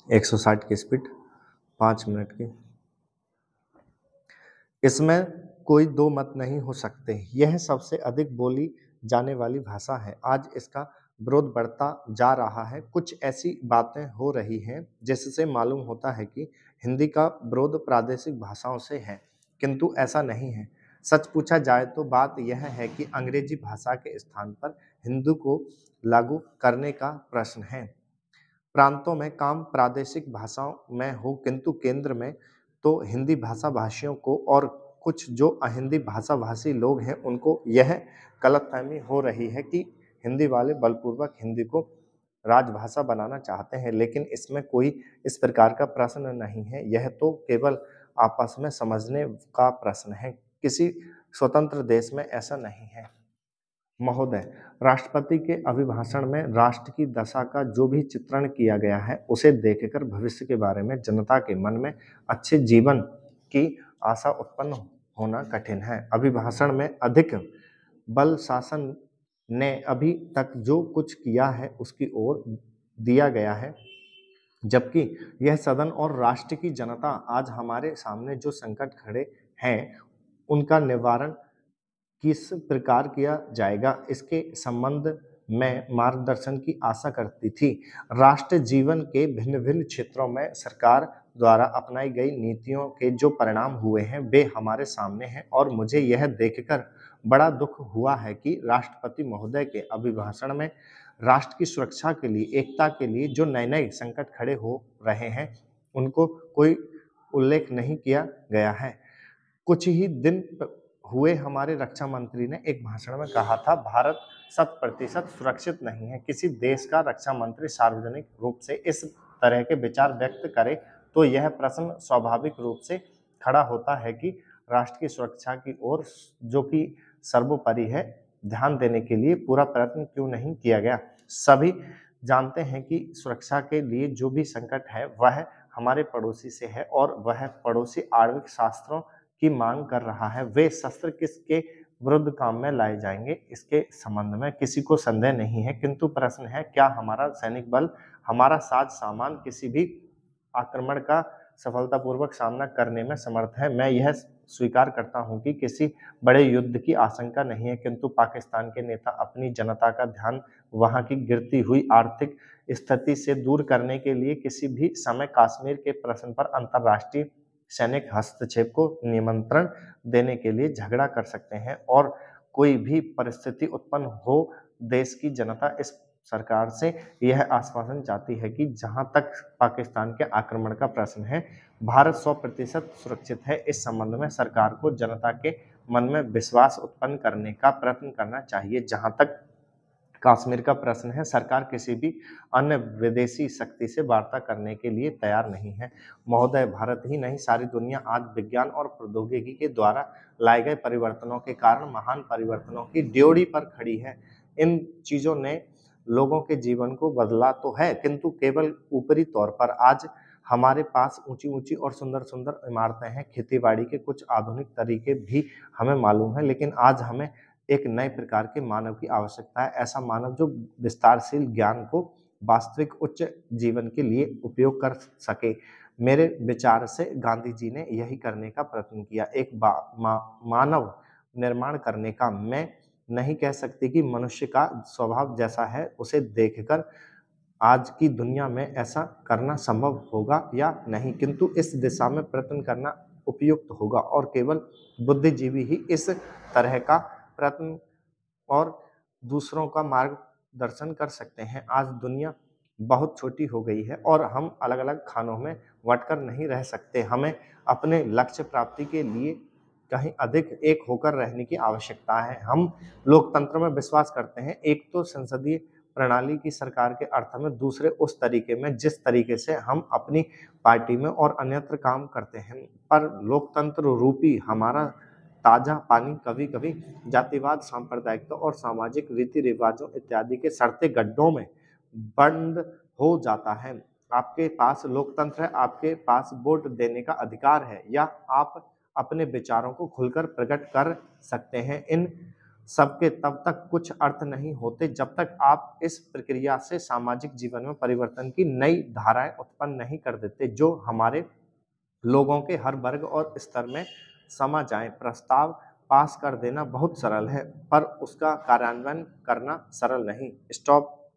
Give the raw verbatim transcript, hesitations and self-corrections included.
एक सौ साठ की स्पीड, पाँच मिनट की। इसमें कोई दो मत नहीं हो सकते, यह सबसे अधिक बोली जाने वाली भाषा है। आज इसका विरोध बढ़ता जा रहा है। कुछ ऐसी बातें हो रही हैं जिससे मालूम होता है कि हिंदी का विरोध प्रादेशिक भाषाओं से है, किंतु ऐसा नहीं है। सच पूछा जाए तो बात यह है कि अंग्रेजी भाषा के स्थान पर हिंदी को लागू करने का प्रश्न है। प्रांतों में काम प्रादेशिक भाषाओं में हो, किंतु केंद्र में तो हिंदी भाषा भाषियों को और कुछ जो अहिंदी भाषा भाषी लोग हैं उनको यह गलतफहमी हो रही है कि हिंदी वाले बलपूर्वक हिंदी को राजभाषा बनाना चाहते हैं, लेकिन इसमें कोई इस प्रकार का प्रश्न नहीं है। यह तो केवल आपस में समझने का प्रश्न है। किसी स्वतंत्र देश में ऐसा नहीं है। महोदय, राष्ट्रपति के अभिभाषण में राष्ट्र की दशा का जो भी चित्रण किया गया है, उसे देखकर भविष्य के बारे में जनता के मन में अच्छे जीवन की आशा उत्पन्न होना कठिन है। अभिभाषण में अधिक बल शासन ने अभी तक जो कुछ किया है उसकी ओर दिया गया है, जबकि यह सदन और राष्ट्र की जनता आज हमारे सामने जो संकट खड़े हैं उनका निवारण किस प्रकार किया जाएगा, इसके संबंध में मार्गदर्शन की आशा करती थी। राष्ट्र जीवन के भिन्न भिन्न क्षेत्रों में सरकार द्वारा अपनाई गई नीतियों के जो परिणाम हुए हैं वे हमारे सामने हैं, और मुझे यह देखकर बड़ा दुख हुआ है कि राष्ट्रपति महोदय के अभिभाषण में राष्ट्र की सुरक्षा के लिए, एकता के लिए जो नए नए संकट खड़े हो रहे हैं उनको कोई उल्लेख नहीं किया गया है। कुछ ही दिन हुए हमारे रक्षा मंत्री ने एक भाषण में कहा था, भारत शत प्रतिशत सुरक्षित नहीं है। किसी देश का रक्षा मंत्री सार्वजनिक रूप से इस तरह के विचार व्यक्त करे तो यह प्रश्न स्वाभाविक रूप से खड़ा होता है कि राष्ट्र की सुरक्षा की ओर, जो कि सर्वोपरि है, ध्यान देने के लिए पूरा प्रयत्न क्यों नहीं किया गया। सभी जानते हैं कि सुरक्षा के लिए जो भी संकट है वह हमारे पड़ोसी से है, और वह पड़ोसी आणविक शास्त्रों की मांग कर रहा है। वे शस्त्र किसके विरुद्ध काम में लाए जाएंगे, इसके संबंध में किसी को संदेह नहीं है, किंतु प्रश्न है क्या हमारा सैनिक बल, हमारा साज सामान किसी भी आक्रमण का सफलतापूर्वक सामना करने में समर्थ है। मैं यह स्वीकार करता हूं कि किसी बड़े युद्ध की आशंका नहीं है, किंतु पाकिस्तान के नेता अपनी जनता का ध्यान वहां की गिरती हुई आर्थिक स्थिति से दूर करने के लिए किसी भी समय कश्मीर के प्रश्न पर अंतर्राष्ट्रीय सैनिक हस्तक्षेप को निमंत्रण देने के लिए झगड़ा कर सकते हैं, और कोई भी परिस्थिति उत्पन्न हो, देश की जनता इस सरकार से यह आश्वासन चाहती है कि जहां तक पाकिस्तान के आक्रमण का प्रश्न है, भारत सौ प्रतिशत सुरक्षित है। इस संबंध में सरकार को जनता के मन में विश्वास उत्पन्न करने का प्रयत्न करना चाहिए। जहां तक कश्मीर का प्रश्न है, सरकार किसी भी अन्य विदेशी शक्ति से वार्ता करने के लिए तैयार नहीं है। महोदय, भारत ही नहीं सारी दुनिया आज विज्ञान और प्रौद्योगिकी के द्वारा लाए गए परिवर्तनों के कारण महान परिवर्तनों की ड्योढ़ी पर खड़ी है। इन चीजों ने लोगों के जीवन को बदला तो है, किंतु केवल ऊपरी तौर पर। आज हमारे पास ऊंची ऊंची और सुंदर सुंदर इमारतें हैं, खेतीबाड़ी के कुछ आधुनिक तरीके भी हमें मालूम है, लेकिन आज हमें एक नए प्रकार के मानव की आवश्यकता है। ऐसा मानव जो विस्तारशील ज्ञान को वास्तविक उच्च जीवन के लिए उपयोग कर सके। मेरे विचार से गांधी जी ने यही करने का प्रयत्न किया, एक मा, मानव निर्माण करने का। मैं नहीं कह सकती कि मनुष्य का स्वभाव जैसा है उसे देखकर आज की दुनिया में ऐसा करना संभव होगा या नहीं, किंतु इस दिशा में प्रयत्न करना उपयुक्त होगा, और केवल बुद्धिजीवी ही इस तरह का प्रयत्न और दूसरों का मार्गदर्शन कर सकते हैं। आज दुनिया बहुत छोटी हो गई है और हम अलग अलग खानों में बंटकर नहीं रह सकते। हमें अपने लक्ष्य प्राप्ति के लिए कहीं अधिक एक होकर रहने की आवश्यकता है। हम लोकतंत्र में विश्वास करते हैं, एक तो संसदीय प्रणाली की सरकार के अर्थ में, दूसरे उस तरीके में जिस तरीके से हम अपनी पार्टी में और अन्यत्र काम करते हैं। पर लोकतंत्र रूपी हमारा ताजा पानी कभी कभी जातिवाद, सांप्रदायिकता और सामाजिक रीति रिवाजों इत्यादि के सड़ते गड्ढों में बंद हो जाता है। आपके पास लोकतंत्र है, आपके पास वोट देने का अधिकार है, या आप अपने विचारों को खुलकर प्रकट कर सकते हैं। इन सबके तब तक कुछ अर्थ नहीं होते जब तक आप इस प्रक्रिया से सामाजिक जीवन में परिवर्तन की नई धाराएं उत्पन्न नहीं कर देते जो हमारे लोगों के हर वर्ग और स्तर में समा जाएं। प्रस्ताव पास कर देना बहुत सरल है पर उसका कार्यान्वयन करना सरल नहीं। स्टॉप